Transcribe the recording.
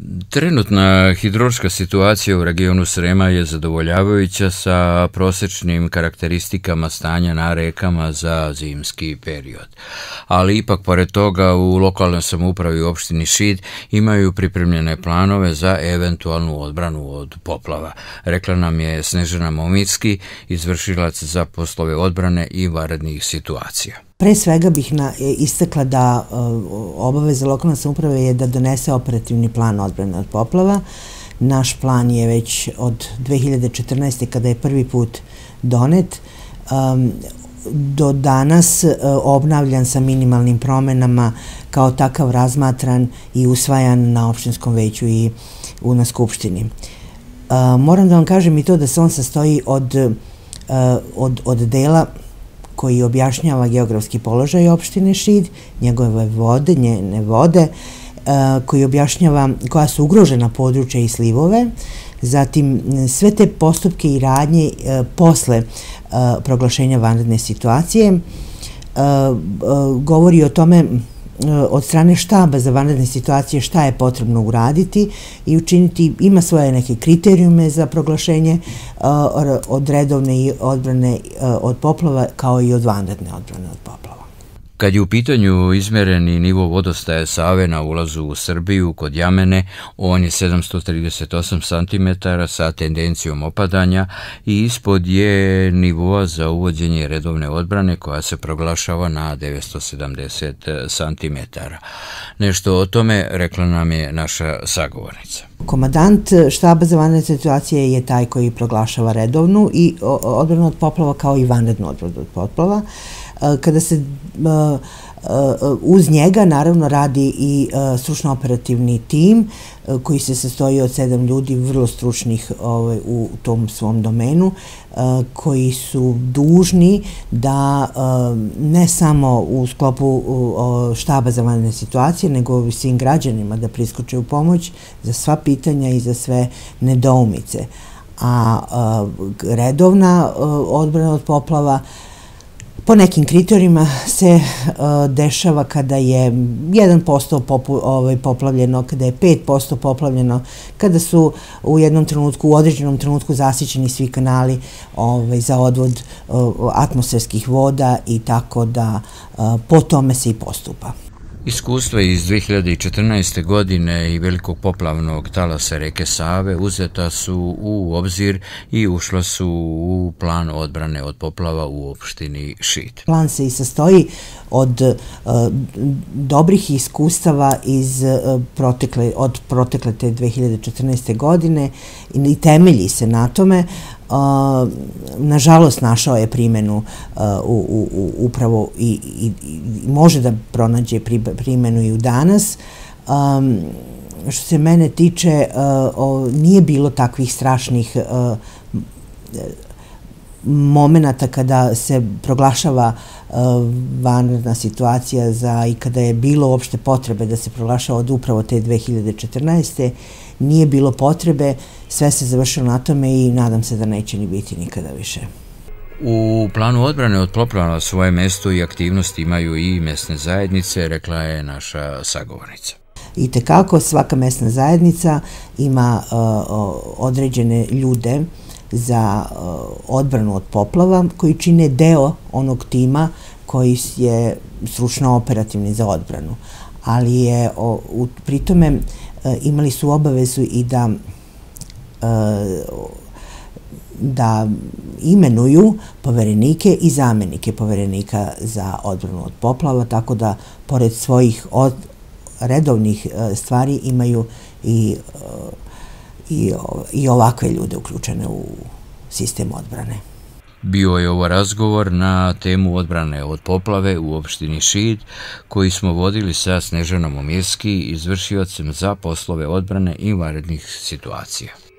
Trenutna hidrološka situacija u regionu Srema je zadovoljavajuća sa prosečnim karakteristikama stanja na rekama za zimski period. Ali ipak, pored toga, u lokalnoj samoupravi u opštini Šid imaju pripremljene planove za eventualnu odbranu od poplava, rekla nam je Snežana Momicki, izvršilac za poslove odbrane i vanrednih situacija. Pre svega bih istakla da obaveza lokalne samouprave je da donese operativni plan odbrane od poplava. Naš plan je već od 2014. kada je prvi put donet, do danas obnavljan sa minimalnim promenama, kao takav razmatran i usvajan na opštinskom veću i na Skupštini. Moram da vam kažem i to da se on sastoji od dela koji objašnjava geografski položaj opštine Šid, njegove vode, njene vode, koji objašnjava koja su ugrožena područja i slivove, zatim sve te postupke i radnje posle proglašenja vanredne situacije, govori o tome od strane štaba za vanredne situacije šta je potrebno uraditi i učiniti, ima svoje neke kriterijume za proglašenje od redovne odbrane od poplava kao i od vanredne odbrane od poplava. Kad je u pitanju izmereni nivo vodostaja Save na ulazu u Srbiju kod Jamene, on je 738 cm sa tendencijom opadanja i ispod je nivoa za uvođenje redovne odbrane koja se proglašava na 970 cm. Nešto o tome rekla nam je naša sagovornica. Komandant štaba za vanredne situacije je taj koji proglašava redovnu i odbranu od poplava kao i vanrednu odbranu od poplava. Kada se uz njega naravno radi i stručno operativni tim koji se sastoji od 7 ljudi vrlo stručnih u tom svom domenu, koji su dužni da ne samo u sklopu štaba za vanredne situacije, nego i svim građanima da priskoče u pomoć za sva pitanja i za sve nedoumice. A redovna odbrana od poplava po nekim kriterijima se dešava kada je 1% poplavljeno, kada je 5% poplavljeno, kada su u određenom trenutku zasićeni svi kanali za odvod atmosferskih voda i tako da po tome se i postupa. Iskustva iz 2014. godine i velikog poplavnog talasa reke Save uzeta su u obzir i ušla su u plan odbrane od poplava u opštini Šid. Plan se i sastoji od dobrih iskustava od protekle te 2014. godine i temelji se na tome. Nažalost, našao je primenu upravo i može da pronađe primenu i u danas. Što se mene tiče, nije bilo takvih strašnih momenata kada se proglašava vanredna situacija i kada je bilo uopšte potrebe da se proglašava od upravo te 2014. Nije bilo potrebe, sve se završilo na tome i nadam se da neće ni biti nikada više. U planu odbrane od poplava svoje mesto i aktivnost imaju i mesne zajednice, rekla je naša sagovornica. I tekako svaka mesna zajednica ima određene ljude za odbranu od poplava koji čine deo onog tima koji je stručno operativni za odbranu. Ali je pri tome imali su obavezu i da imenuju poverenike i zamenike poverenika za odbranu od poplava, tako da pored svojih redovnih stvari imaju i ovakve ljude uključene u sistem odbrane. Bio je ovo razgovor na temu odbrane od poplave u opštini Šid, koji smo vodili sa Snežanom Momicki, izvršiocem za poslove odbrane i vanrednih situacija.